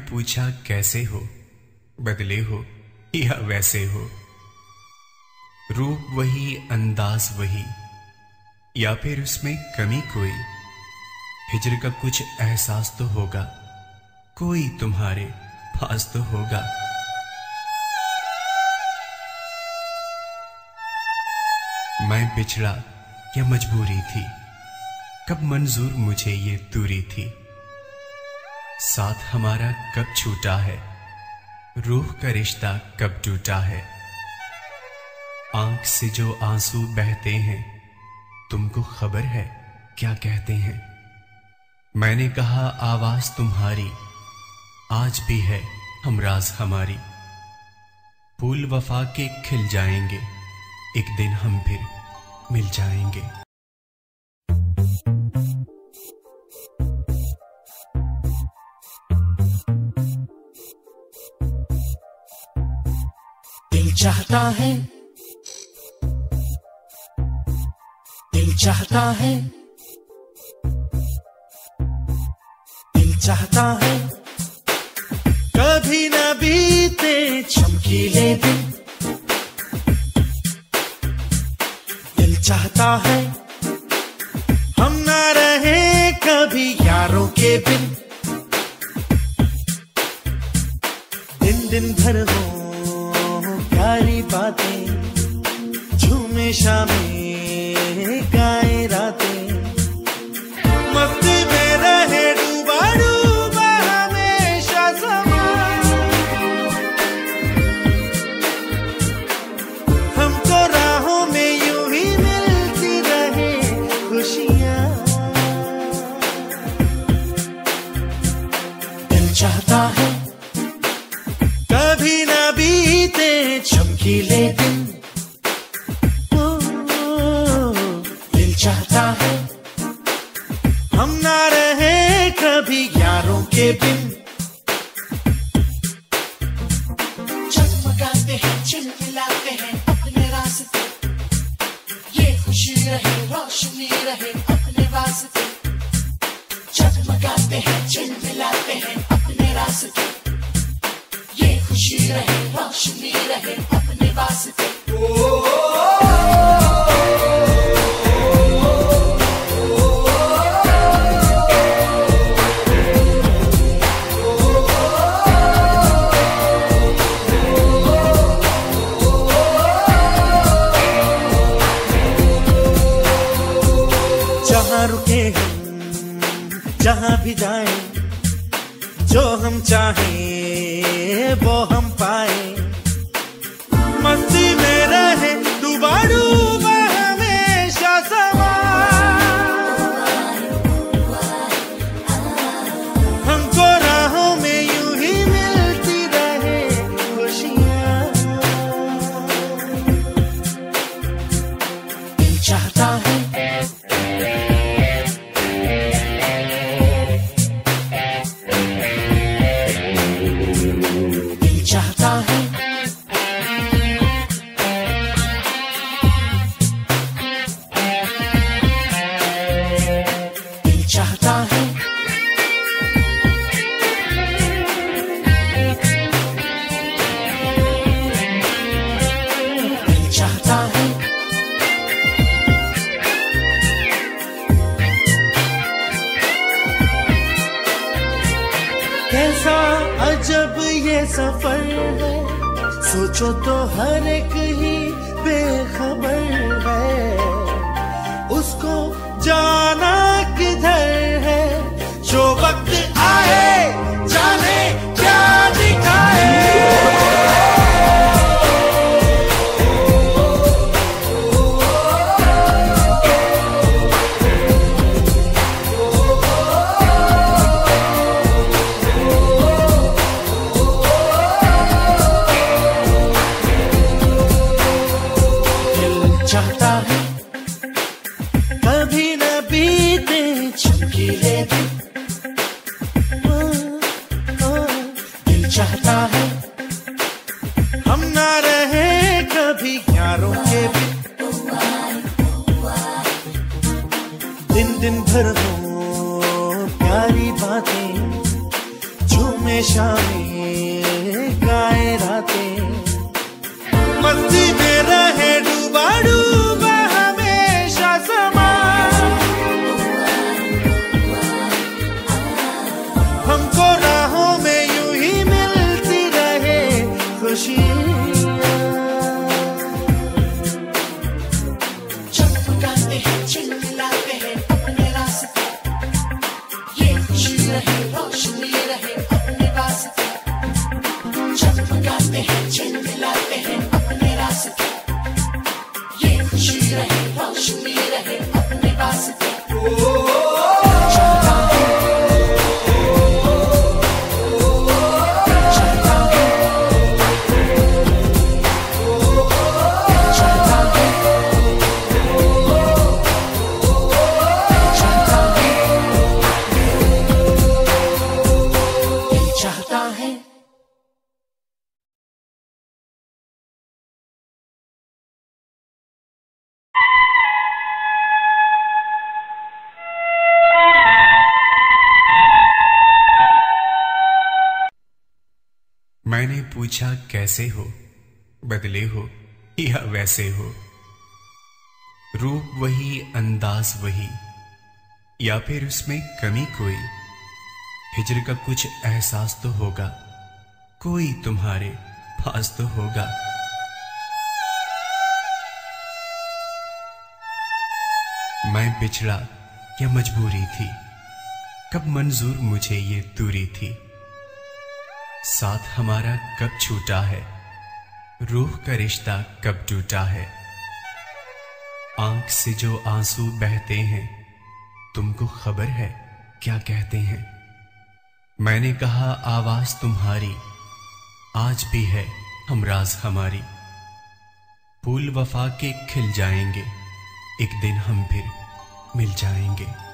पूछा कैसे हो, बदले हो या वैसे हो। रूप वही, अंदाज वही, या फिर उसमें कमी कोई। हिजर का कुछ एहसास तो होगा, कोई तुम्हारे पास तो होगा। मैं बिछड़ा या मजबूरी थी, कब मंजूर मुझे ये दूरी थी। साथ हमारा कब छूटा है, रूह का रिश्ता कब टूटा है। आंख से जो आंसू बहते हैं, तुमको खबर है क्या कहते हैं। मैंने कहा आवाज तुम्हारी आज भी है हमराज हमारी। फूल वफा के खिल जाएंगे, एक दिन हम फिर मिल जाएंगे। दिल चाहता है, दिल चाहता है, दिल चाहता है कभी न बीते चमकीले दिन। दिल चाहता है हम न रहे कभी यारों के बिन। दिन दिन भर हो प्यारी बातें, झूमे शामें गाए रातें। मस्ती में रहे डूबा डूबा हमेशा समा। हमको राहों में यूं ही मिलती रहे खुशियां। दिल चाहता है कभी न बीते चमकीले दिन। दिल चाहता है हम ना रहे कभी यारों के बिन। जगमगाते हैं, चिलमिलाते हैं अपने रास्ते। ये खुशी रहे, रोशनी रहे अपने वास्ते। जगमगाते हैं, चिलमिलाते हैं अपने रास्ते। ये खुशी रहे, रोशनी रहे अपने वास्ते। जहाँ रुके हम, जहाँ भी जाएं, जो हम चाहें वो हम पाए। मस्ती में रहे डूबा डूबा हमेशा समा। हमको राहों में यूं ही मिलती रहे खुशियां। दिल चाहता है चाहता है दिल चाहता है दिल चाहता है। कैसा अजब ये सफर है, सोचो तो हर एक ही बेखबर है। उसको जाना किधर है, जो वक्त आए जाने क्या दिखाए। चाहता है कभी न बीते चमकीले दिन। दिल चाहता है हम ना रहे कभी यारों के बिन। दिन दिन भर हो प्यारी बातें, झूम में शामिल गाए रातें, मस्ती में रहे डूबा डूबा हमेशा समा, हमको राहों में यूं ही मिलती रहे खुशियाँ। चमकाते हैं चिल्लाते हैं अपने रास्ते, ये खुशी रहे रोशनी रहे अपने वास्ते। चमकाते हैं चिल्लाते हैं अपने रास्ते, ये खुशी रहे रोशनी रहे अपने वास्ते। चाहता है मैंने पूछा कैसे हो, बदले हो या वैसे हो, रूप वही अंदाज वही या फिर उसमें कमी कोई। हिजर का कुछ एहसास तो होगा, कोई तुम्हारे पास तो होगा। मैं बिछड़ा या मजबूरी थी, कब मंजूर मुझे ये दूरी थी। साथ हमारा कब छूटा है, रूह का रिश्ता कब टूटा है। आंख से जो आंसू बहते हैं, तुमको खबर है क्या कहते हैं। मैंने कहा आवाज तुम्हारी आज भी है हमराज हमारी। फूल वफा के खिल जाएंगे, एक दिन हम फिर मिल जाएंगे।